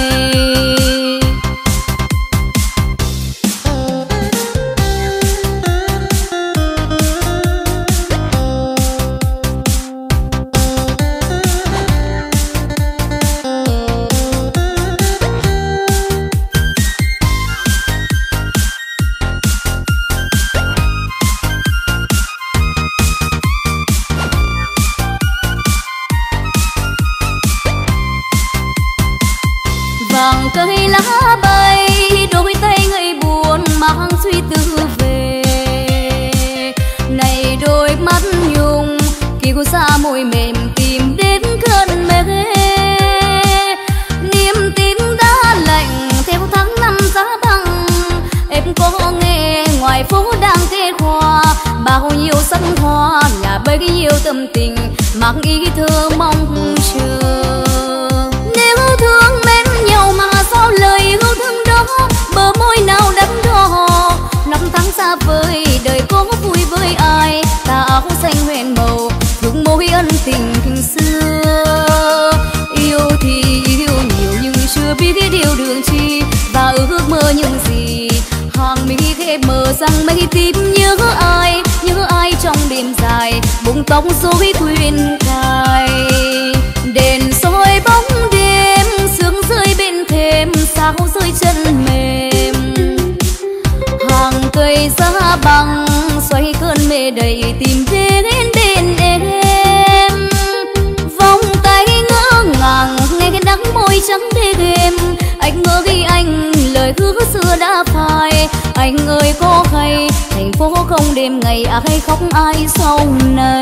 [SPEAKER 2] Vàng cây lá bay đôi tay người buồn mang suy tư về. Này đôi mắt nhung kiêu xa môi mềm tìm đến cơn mê. Niềm tin đã lạnh theo tháng năm giá băng. Em có nghe ngoài phố đang kết hoa bao nhiêu sắc hoa là bấy nhiêu tâm tình mang ý thơ mong chờ. Nếu thương mến nhau mà sao lời yêu thương đó bờ môi nào đắn đo. Năm tháng xa vời đời có vui với ai tà áo xanh huyền màu thương mối ân tình tình xưa. Yêu thì yêu nhiều nhưng chưa biết điều đường chi và ước mơ những gì. Hàng mi khép mờ rằng mây tím nhớ ai nhớ ai trong đêm dài bông tóc rối khuyên cài. Đèn soi bóng đêm sương rơi bên thềm sao rơi chân mềm. Hàng cây giá băng xoay cơn mê đầy tìm đến bên em. Vòng tay ngỡ ngàng nghe cái nắng môi trắng đêm. Anh ngỡ khi anh lời hứa xưa đã phai. Anh ơi có hay thành phố không đêm ngày ai khóc ai sau này.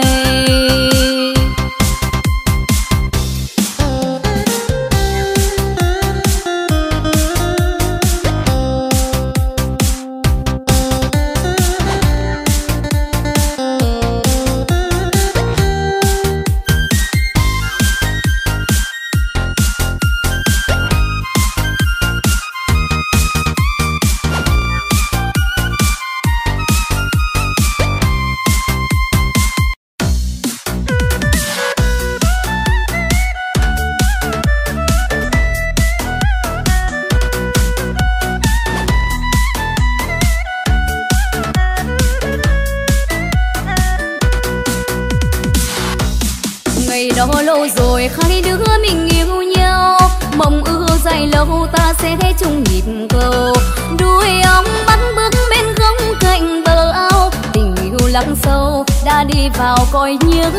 [SPEAKER 2] Đó lâu rồi hai đứa mình yêu nhau mong ước dài lâu ta sẽ chung nhịp cầu. Đuôi ong bắn bước bên góc cạnh bờ ao tình yêu lắng sâu đã đi vào cõi nhớ.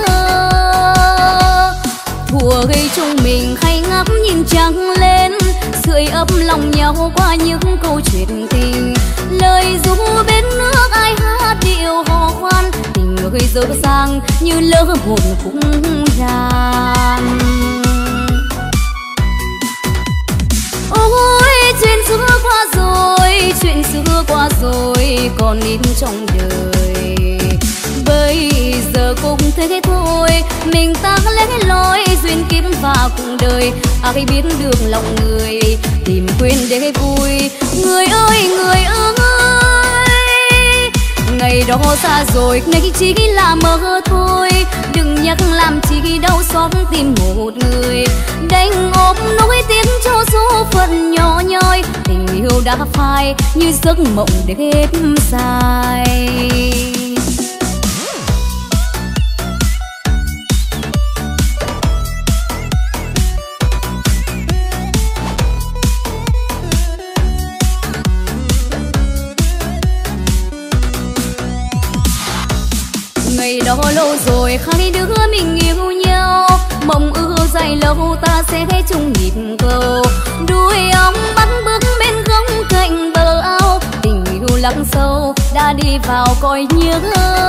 [SPEAKER 2] Thùa gây chung mình hay ngắm nhìn trăng lên sưởi ấm lòng nhau qua những câu chuyện tình. Lời ru bên nước ai hát điệu hò khoan tình người dở dang như lỡ hồn cũng đàn. Ôi chuyện xưa qua rồi chuyện xưa qua rồi còn in trong đời. Bây giờ cũng thế thôi mình ta lẽ loi duyên kiếp và cuộc đời. Ai biết được lòng người tìm quên để vui. Người ơi người ơi ngày đó xa rồi nay chỉ là mơ thôi. Đừng nhắc làm chi đau xót tim một người. Đành ôm nỗi tiếc cho số phận nhỏ nhoi. Tình yêu đã phai như giấc mộng đêm dài. Ngày đó lâu rồi hai đứa mình yêu nhau mong ước dài lâu ta sẽ chung nhịp cầu. Đuôi ong bắn bước bên góc cạnh bờ ao tình yêu lắng sâu đã đi vào cõi nhớ.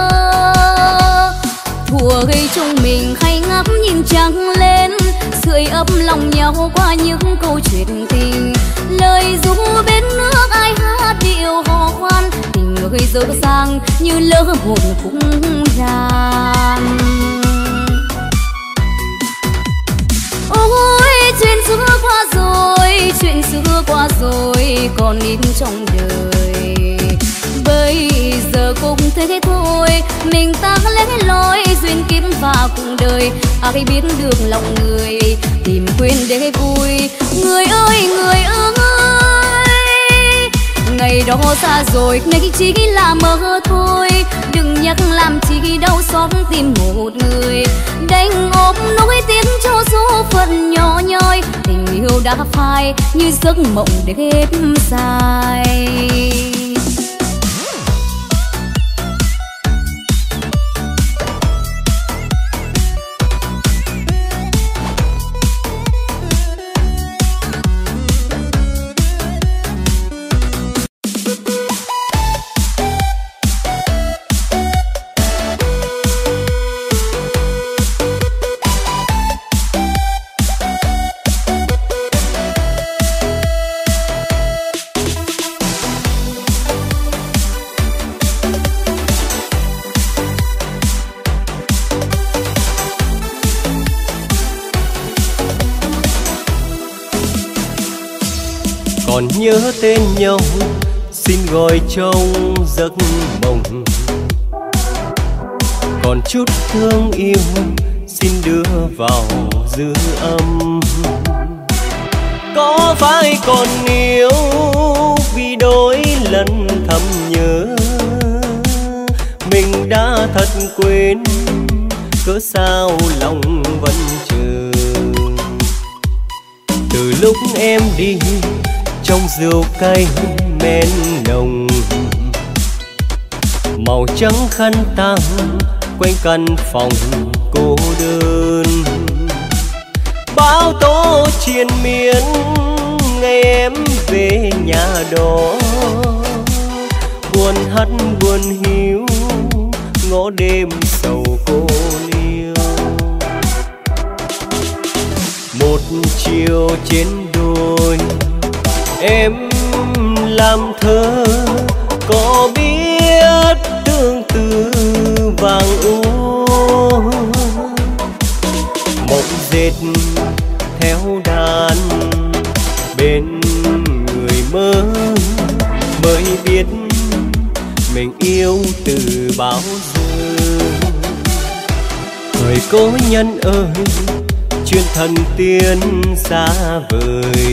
[SPEAKER 2] Thùa gây chung mình hay ngắm nhìn trăng lên sưởi ấm lòng nhau qua những câu chuyện tình. Lời ru bên nước ai hát điệu hò khoan tình người dở dang như lỡ hồn cũng đàn. Ôi chuyện xưa qua rồi chuyện xưa qua rồi còn in trong đời. Bây giờ cũng thế thôi mình ta lẽ loi duyên kiếp và cuộc đời. Ai biết được lòng người tìm để vui. Người ơi người ơi, ngày đó xa rồi nay chỉ là mơ thôi. Đừng nhắc làm chi đau xót tìm một người, đành ôm nỗi tiếc cho số phận nhỏ nhoi. Tình yêu đã phai như giấc mộng đêm dài.
[SPEAKER 1] Còn nhớ tên nhau xin gọi trong giấc mộng, còn chút thương yêu xin đưa vào dư âm. Có phải còn yêu vì đôi lần thầm nhớ, mình đã thật quên cớ sao lòng vẫn chờ. Từ lúc em đi trong rượu cay men nồng, màu trắng khăn tang quanh căn phòng cô đơn. Bão tố triền miên ngày em về nhà đó, buồn hắt buồn hiu ngõ đêm sầu cô liêu. Một chiều trên đồi em làm thơ, có biết tương tư vàng u. Mộng dệt theo đàn bên người mơ, mới biết mình yêu từ bao giờ. Thời cố nhân ơi, chuyện thần tiên xa vời,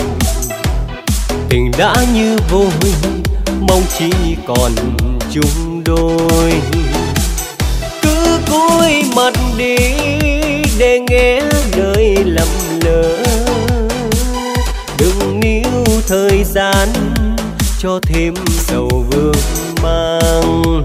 [SPEAKER 1] tình đã như vôi mong chỉ còn chung đôi. Cứ cúi mặt đi để nghe đời lầm lỡ, đừng níu thời gian cho thêm sầu vương mang.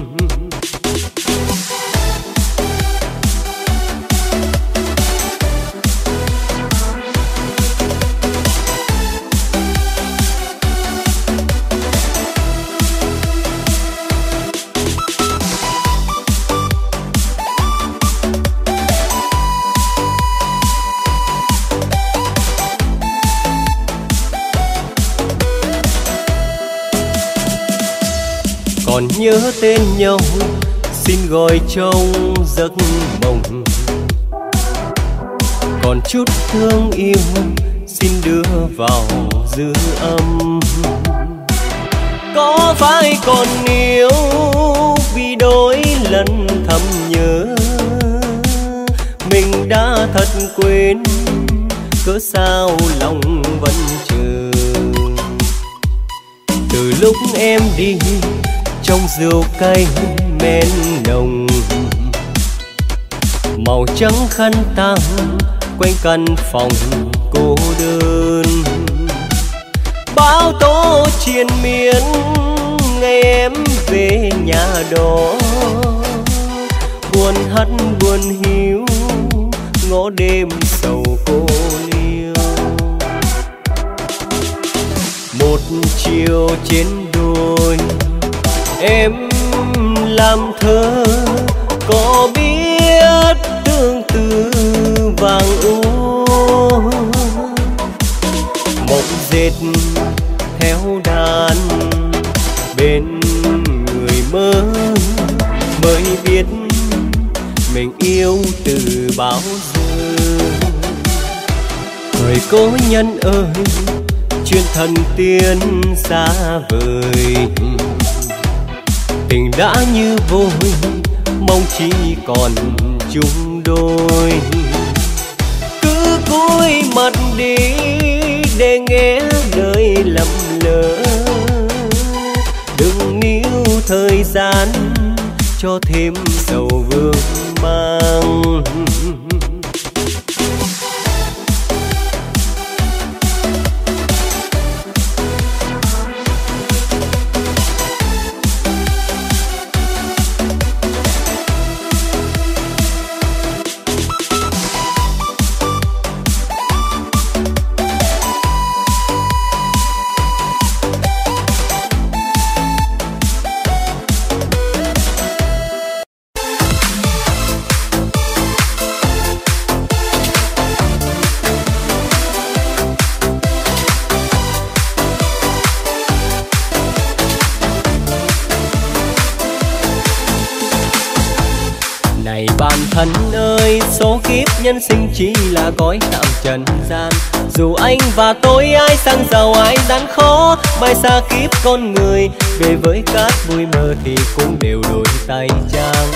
[SPEAKER 1] Còn nhớ tên nhau xin gọi trong giấc mộng, còn chút thương yêu xin đưa vào dư âm. Có phải còn yêu vì đôi lần thầm nhớ, mình đã thật quên cớ sao lòng vẫn chờ. Từ lúc em đi trong rượu cay men nồng, màu trắng khăn tang quanh căn phòng cô đơn. Bão tố triền miên ngày em về nhà đó, buồn hắt buồn hiu ngõ đêm sầu cô liêu. Một chiều trên đồi em làm thơ, có biết tương tư vàng u. Mộng dệt theo đàn bên người mơ, mới biết mình yêu từ bao giờ. Thời cố nhân ơi, chuyện thần tiên xa vời, tình đã như vôi mong chỉ còn chung đôi. Cứ cúi mặt đi để nghe đời lầm lỡ. Đừng níu thời gian cho thêm sầu vương mang. Bạn thân ơi, số kiếp nhân sinh chỉ là cõi tạm trần gian. Dù anh và tôi ai sang giàu ai gian khó, mai xa kiếp con người về với cát vui mơ thì cũng đều đổi tay trang.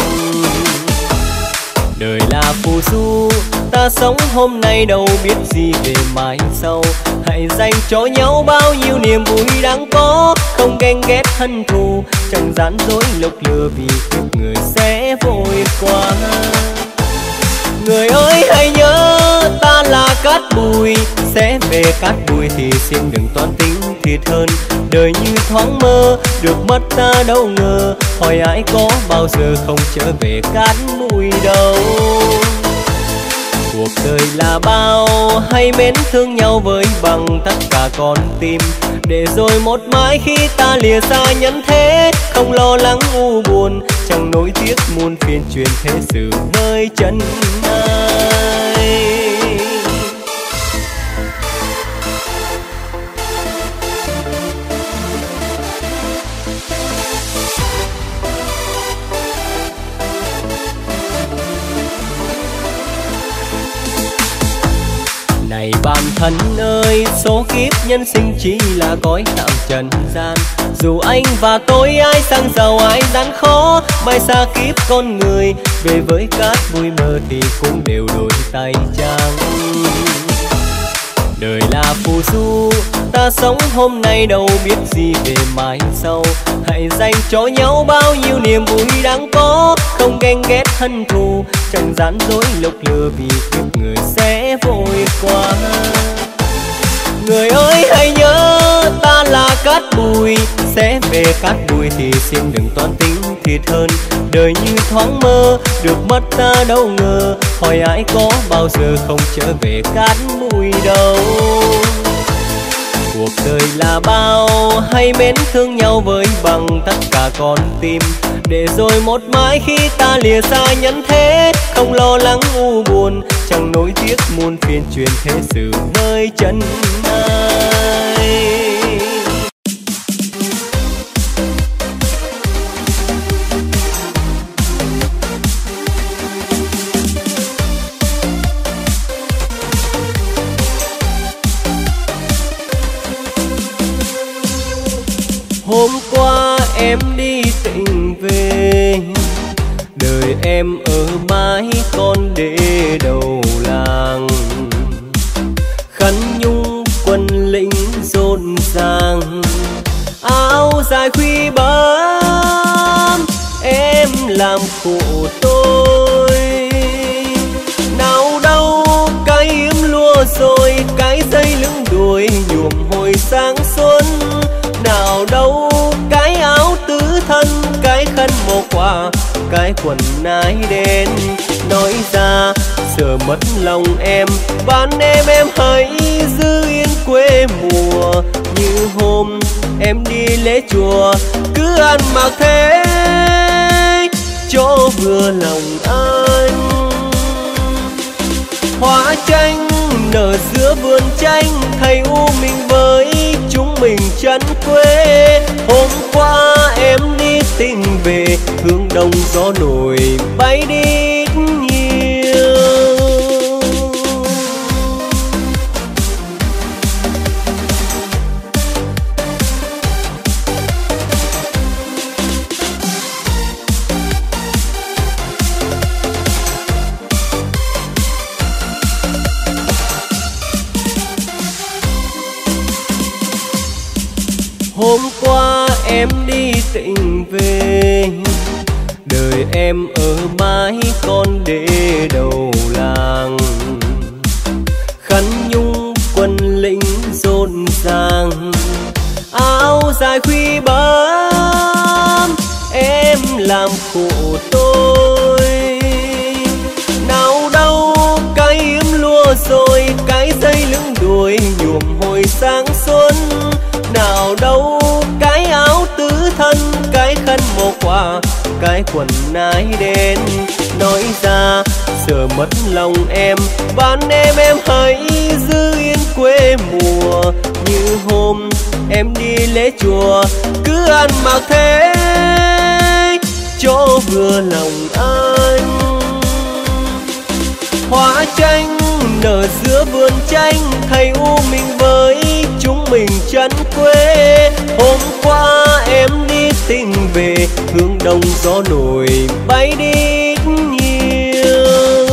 [SPEAKER 1] Đời là phù du, ta sống hôm nay đâu biết gì về mai sau. Hãy dành cho nhau bao nhiêu niềm vui đáng có, không ghen ghét hận thù, chẳng gian dối lục lừa vì kiếp người sẽ vội qua. Người ơi hãy nhớ ta là cát bụi, sẽ về cát bụi thì xin đừng toan tính thiệt hơn. Đời như thoáng mơ, được mất ta đâu ngờ, hỏi ai có bao giờ không trở về cát bụi đâu. Cuộc đời là bao, hãy mến thương nhau với bằng tất cả con tim, để rồi một mai khi ta lìa xa nhân thế, không lo lắng u buồn, chẳng nối tiếc muôn phiền truyền thế sự nơi chân ai. Này bạn thân ơi, số kiếp nhân sinh chỉ là cõi tạm trần gian. Dù anh và tôi ai sang giàu ai gian khó, mai xa kiếp con người về với cát vui mơ thì cũng đều đổi tay trang. Đời là phù du, ta sống hôm nay đâu biết gì về mai sau. Hãy dành cho nhau bao nhiêu niềm vui đáng có, không ghen ghét hận thù, chẳng gian dối lục lừa vì kiếp người sẽ vội qua. Người ơi hãy nhớ ta là cát bụi, sẽ về cát bụi thì xin đừng toan tính thiệt hơn. Đời như thoáng mơ, được mất ta đâu ngờ, hỏi ai có bao giờ không trở về cát bụi đâu. Cuộc đời là bao, hãy mến thương nhau với bằng tất cả con tim, để rồi một mai khi ta lìa xa nhân thế, không lo lắng u buồn, chẳng nối tiếc muôn phiền truyền thế sự nơi chân ai. Hôm qua em đi tỉnh về, đời em ở mái con đê đầu làng. Khăn nhung quân lính rộn ràng, áo dài khuy bám em làm khổ tôi. Nào đâu cái yếm lúa rồi, cái dây lưng đuổi nhuộm hồi sáng xuân. Nào đâu cái áo tứ thân, cái khăn màu quả, cái quần nái đen. Nói ra sợ mất lòng em, van em em hãy giữ yên quê mùa. Như hôm em đi lễ chùa, cứ ăn mặc thế cho vừa lòng anh. Hoa tranh nở giữa vườn tranh, thầy u mình với chúng mình chân quê. Hôm qua em đi tình về, hướng đông gió nổi bay đi nhiều. Hôm qua em đi tỉnh về, đời em ở mái con đê đầu làng. Khăn nhung quân lính rộn ràng, áo dài khuy bám em làm khổ tôi. Nào đâu cái yếm lúa rồi, cái dây lưng đuôi nhuộm hồi sáng xuân. Nào đâu cái áo tứ thân, cái khăn màu quả, cái quần nái đen. Nói ra sợ mất lòng em, van em em hãy giữ yên quê mùa. Như hôm em đi lễ chùa, cứ ăn mặc thế cho vừa lòng anh. Hoa tranh nở giữa vườn tranh, thầy u mình với chúng mình chân quê. Hôm qua em đi tình về, hướng đông gió nổi bay đi nhiều.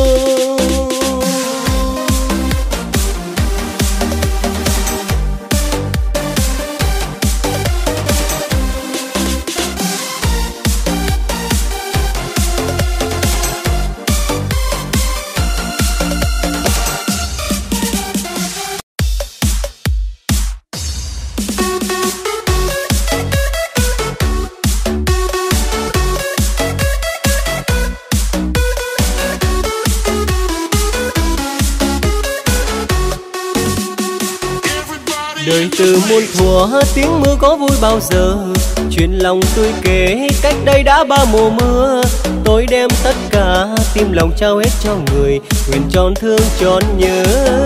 [SPEAKER 1] Đời từ muôn thuở tiếng mưa có vui bao giờ, chuyện lòng tôi kể cách đây đã ba mùa mưa. Tôi đem tất cả tim lòng trao hết cho người, nguyện tròn thương tròn nhớ.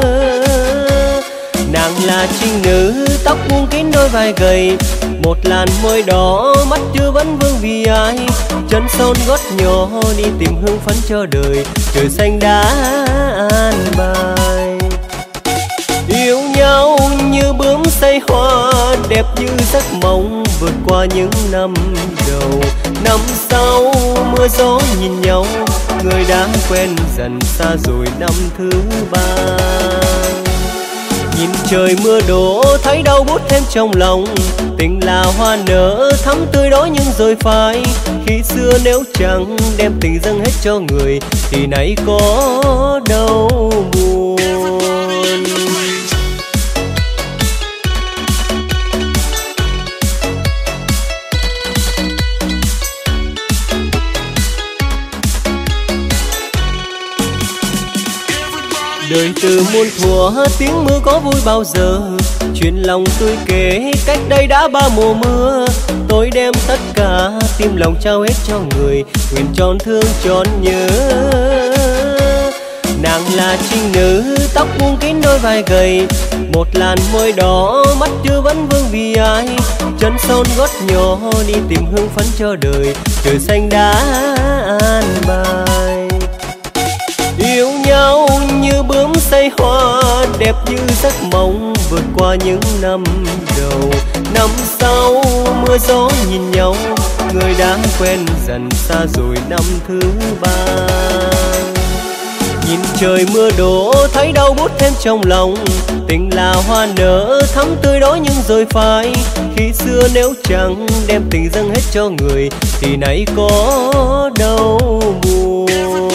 [SPEAKER 1] Nàng là trinh nữ tóc buông kín đôi vai gầy, một làn môi đỏ mắt chưa vẫn vương vì ai. Chân son gót nhỏ đi tìm hương phấn cho đời, trời xanh đã an bài. Yêu nhau như bướm say hoa, đẹp như giấc mộng vượt qua những năm đầu. Năm sau mưa gió nhìn nhau, người đã quen dần xa rồi năm thứ ba. Nhìn trời mưa đổ thấy đau buốt thêm trong lòng, tình là hoa nở thắm tươi đó nhưng rồi phai. Khi xưa nếu chẳng đem tình dâng hết cho người, thì nay có đâu buồn. Đời từ muôn thuở tiếng mưa có vui bao giờ, chuyện lòng tôi kể cách đây đã ba mùa mưa. Tôi đem tất cả tim lòng trao hết cho người, nguyện tròn thương tròn nhớ. Nàng là trinh nữ tóc buông kín đôi vai gầy, một làn môi đỏ mắt chưa vẫn vương vì ai. Chân son gót nhỏ đi tìm hương phấn cho đời, trời xanh đã an bài. Yêu nhau như bướm say hoa, đẹp như giấc mộng vượt qua những năm đầu. Năm sau mưa gió nhìn nhau, người đã quen dần xa rồi năm thứ ba. Nhìn trời mưa đổ thấy đau buốt thêm trong lòng, tình là hoa nở thắm tươi đó nhưng rồi phai. Khi xưa nếu chẳng đem tình dâng hết cho người, thì nay có đâu buồn.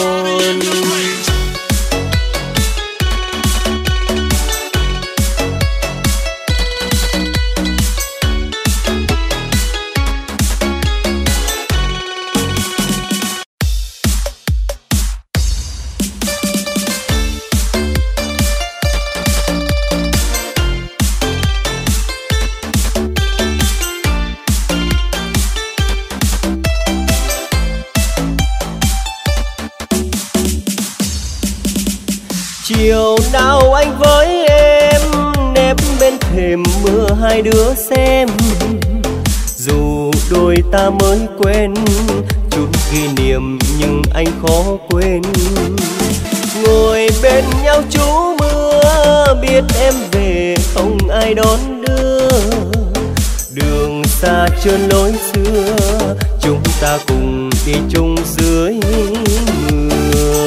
[SPEAKER 1] Chiều nào anh với em nép bên thềm mưa hai đứa xem, dù đôi ta mới quen chút kỷ niệm nhưng anh khó quên. Ngồi bên nhau trú mưa biết em về không ai đón đưa, đường xa trơn lối xưa chúng ta cùng đi chung dưới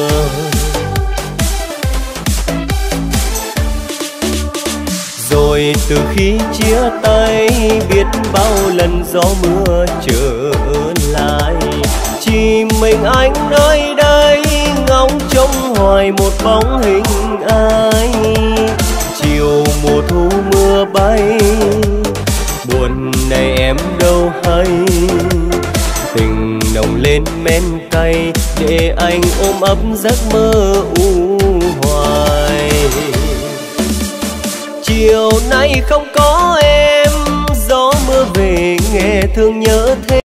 [SPEAKER 1] mưa. Rồi Rồi từ khi chia tay biết bao lần gió mưa trở lại, chỉ mình anh nơi đây ngóng trông hoài một bóng hình ai. Chiều mùa thu mưa bay, buồn này em đâu hay, tình nồng lên men cay để anh ôm ấp giấc mơ u hoài. Chiều nay không có em, gió mưa về nghe thương nhớ thêm.